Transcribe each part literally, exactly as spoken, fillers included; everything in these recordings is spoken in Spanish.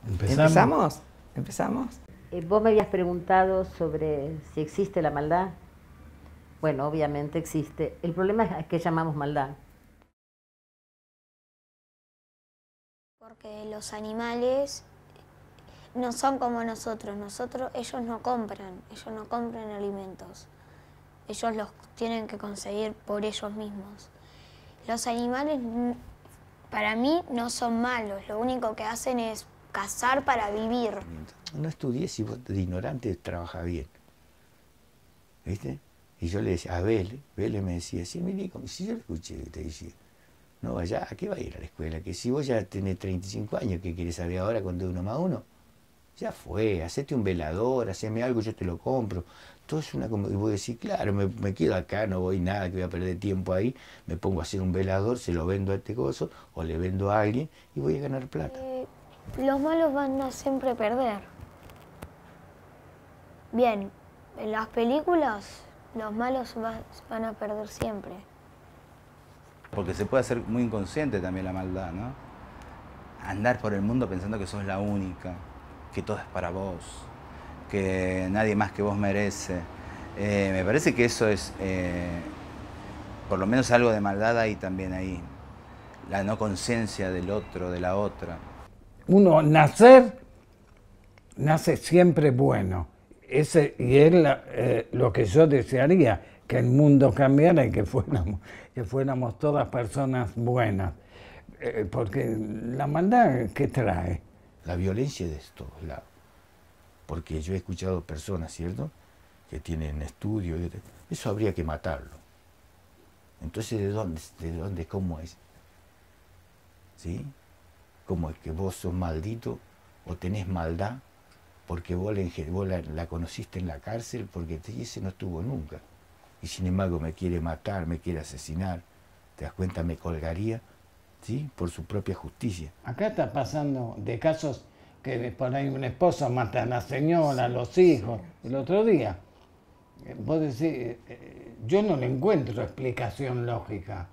¿Empezamos? ¿Empezamos? ¿Empezamos? Eh, vos me habías preguntado sobre si existe la maldad. Bueno, obviamente existe. El problema es a qué llamamos maldad. Porque los animales no son como nosotros. Nosotros, ellos no compran, ellos no compran alimentos. Ellos los tienen que conseguir por ellos mismos. Los animales, para mí, no son malos. Lo único que hacen es cazar para vivir. No estudié si vos de ignorante trabaja bien. ¿Viste? Y yo le decía, a Vélez, Vélez me decía, sí, mi hijo, si yo le escuché que te decía, no, vaya, ¿a qué va a ir a la escuela? Que si vos ya tenés treinta y cinco años, ¿qué querés saber ahora cuando uno más uno? Ya fue, hacete un velador, haceme algo, yo te lo compro. Todo es una... Y vos decís, claro, me, me quedo acá, no voy nada, que voy a perder tiempo ahí, me pongo a hacer un velador, se lo vendo a este coso, o le vendo a alguien, y voy a ganar plata. Eh, los malos van a siempre perder. Bien, en las películas los malos va, van a perder siempre. Porque se puede hacer muy inconsciente también la maldad, ¿no? Andar por el mundo pensando que sos la única, que todo es para vos, que nadie más que vos merece. Eh, me parece que eso es, eh, por lo menos algo de maldad hay también ahí. La no conciencia del otro, de la otra. Uno nacer, nace siempre bueno. Ese, y es la, eh, lo que yo desearía, que el mundo cambiara y que fuéramos, que fuéramos todas personas buenas. Eh, porque la maldad, ¿qué trae? La violencia de todos lados. Porque yo he escuchado personas, ¿cierto?, que tienen estudio, y eso habría que matarlo. Entonces, ¿de dónde, de dónde, cómo es? ¿Sí? ¿Cómo es que vos sos maldito o tenés maldad porque vos, la, vos la, la conociste en la cárcel, porque ese no estuvo nunca? Y sin embargo me quiere matar, me quiere asesinar, ¿te das cuenta? Me colgaría, ¿sí?, por su propia justicia. Acá está pasando de casos que por ahí un esposo mata a la señora, a los hijos. El otro día, vos decís, yo no le encuentro explicación lógica.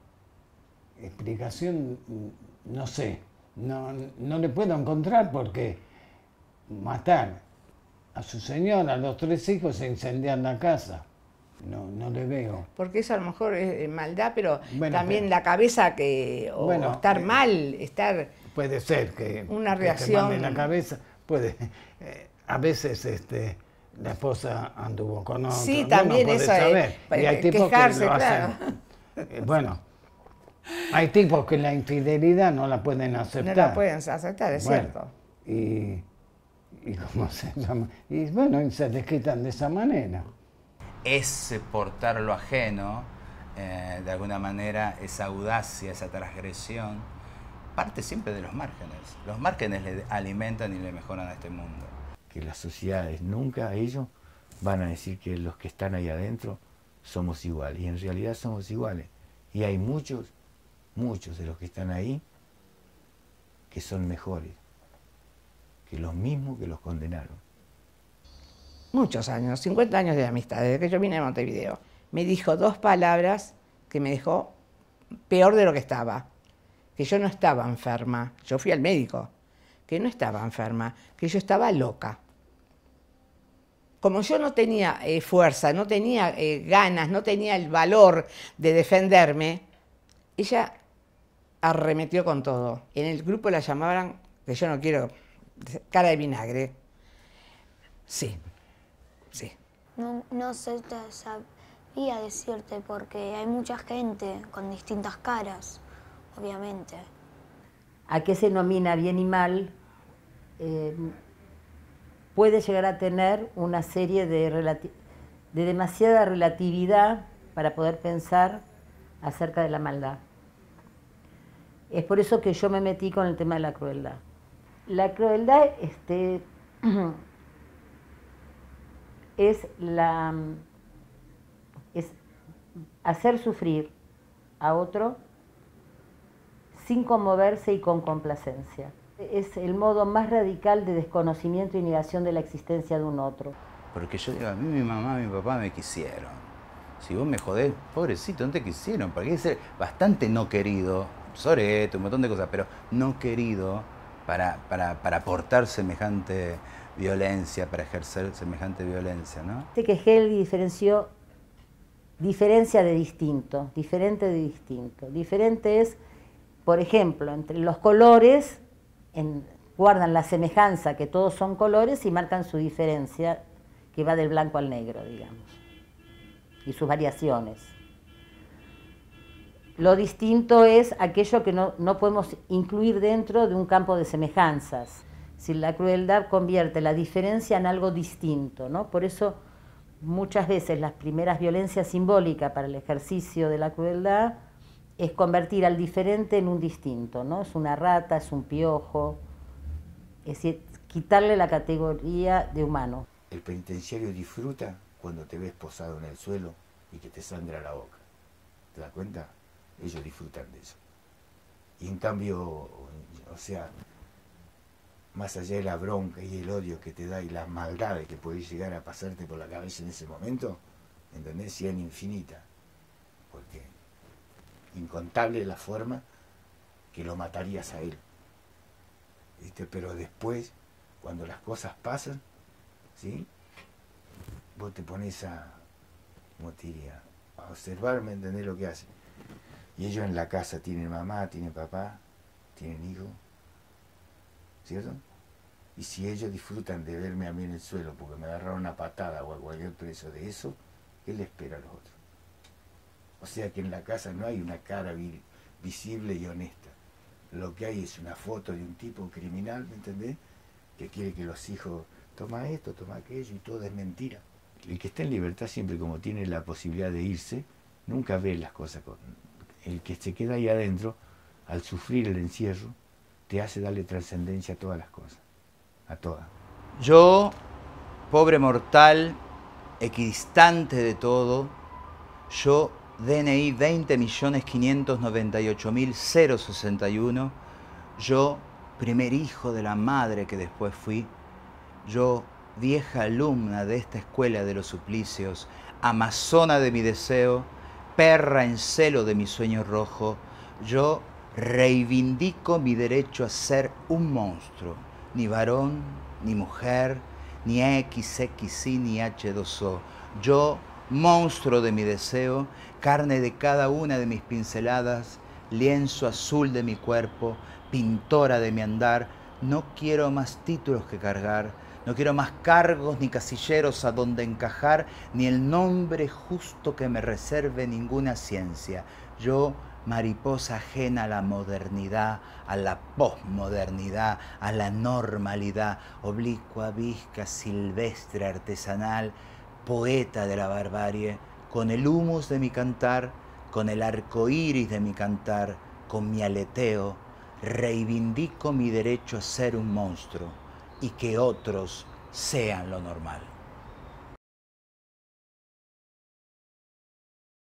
Explicación, no sé, no, no le puedo encontrar porque matar a su señora, a los tres hijos e incendiar la casa. No, no le veo. Porque eso a lo mejor es maldad, pero bueno, también pero, la cabeza que... O bueno, estar eh, mal, estar... Puede ser que... Una que reacción... te mande la cabeza, puede... Eh, a veces este, la esposa anduvo con otro. Sí, no, también no puede eso saber. es... Y hay tipos quejarse, que lo claro. hacen. Eh, bueno, hay tipos que la infidelidad no la pueden aceptar. No la pueden aceptar, es bueno, cierto. Y, y cómo se llama. Y bueno, y se les quitan de esa manera. Ese portar lo ajeno, eh, de alguna manera, esa audacia, esa transgresión, parte siempre de los márgenes. Los márgenes le alimentan y le mejoran a este mundo. Que las sociedades nunca ellos van a decir que los que están ahí adentro somos iguales, y en realidad somos iguales. Y hay muchos, muchos de los que están ahí que son mejores que los mismos que los condenaron. Muchos años, cincuenta años de amistad, desde que yo vine a Montevideo. Me dijo dos palabras que me dejó peor de lo que estaba. Que yo no estaba enferma, yo fui al médico, que no estaba enferma, que yo estaba loca. Como yo no tenía eh, fuerza, no tenía eh, ganas, no tenía el valor de defenderme, ella arremetió con todo. En el grupo la llamaban, que yo no quiero, cara de vinagre. Sí. Sí. No, no sé, sabía decirte porque hay mucha gente con distintas caras, obviamente. ¿A qué se denomina bien y mal? Eh, puede llegar a tener una serie de, de demasiada relatividad para poder pensar acerca de la maldad. Es por eso que yo me metí con el tema de la crueldad. La crueldad, este... es, la, es hacer sufrir a otro sin conmoverse y con complacencia. Es el modo más radical de desconocimiento y negación de la existencia de un otro. Porque yo digo, a mí mi mamá y mi papá me quisieron. Si vos me jodés, pobrecito, no te quisieron. Porque hay que ser bastante no querido, sorete, un montón de cosas, pero no querido para, para, para aportar semejante violencia, para ejercer semejante violencia, ¿no? Este que Hegel diferenció diferencia de distinto, diferente de distinto. Diferente es, por ejemplo, entre los colores, en, guardan la semejanza que todos son colores y marcan su diferencia, que va del blanco al negro, digamos, y sus variaciones. Lo distinto es aquello que no, no podemos incluir dentro de un campo de semejanzas. Si la crueldad convierte la diferencia en algo distinto, ¿no? Por eso muchas veces las primeras violencias simbólicas para el ejercicio de la crueldad es convertir al diferente en un distinto, ¿no? Es una rata, es un piojo, es decir, quitarle la categoría de humano. El penitenciario disfruta cuando te ves posado en el suelo y que te sangra la boca. ¿Te das cuenta? Ellos disfrutan de eso. Y en cambio, o sea, más allá de la bronca y el odio que te da y las maldades que puede llegar a pasarte por la cabeza en ese momento, ¿entendés? Sean infinitas. Porque incontable es la forma que lo matarías a él. ¿Viste? Pero después, cuando las cosas pasan, ¿sí? Vos te pones a, ¿cómo te diría? A observar, ¿me entendés lo que hace? Y ellos en la casa tienen mamá, tienen papá, tienen hijos, ¿cierto? Y si ellos disfrutan de verme a mí en el suelo porque me agarraron una patada o a cualquier preso de eso, ¿qué le espera a los otros? O sea que en la casa no hay una cara vi visible y honesta. Lo que hay es una foto de un tipo criminal, ¿me entendés? Que quiere que los hijos toma esto, toma aquello y todo es mentira. El que está en libertad siempre, como tiene la posibilidad de irse, nunca ve las cosas con... El que se queda ahí adentro, al sufrir el encierro, te hace darle trascendencia a todas las cosas, a todas. Yo, pobre mortal, equidistante de todo, yo, D N I veinte millones quinientos noventa y ocho mil sesenta y uno, yo, primer hijo de la madre que después fui, yo, vieja alumna de esta escuela de los suplicios, amazona de mi deseo, perra en celo de mi sueño rojo, yo reivindico mi derecho a ser un monstruo, ni varón, ni mujer, ni equis equis i, ni hache dos o. Yo, monstruo de mi deseo, carne de cada una de mis pinceladas, lienzo azul de mi cuerpo, pintora de mi andar, no quiero más títulos que cargar, no quiero más cargos ni casilleros a donde encajar, ni el nombre justo que me reserve ninguna ciencia. Yo, mariposa ajena a la modernidad, a la posmodernidad, a la normalidad, oblicua, visca, silvestre, artesanal, poeta de la barbarie, con el humus de mi cantar, con el arco iris de mi cantar, con mi aleteo, reivindico mi derecho a ser un monstruo y que otros sean lo normal.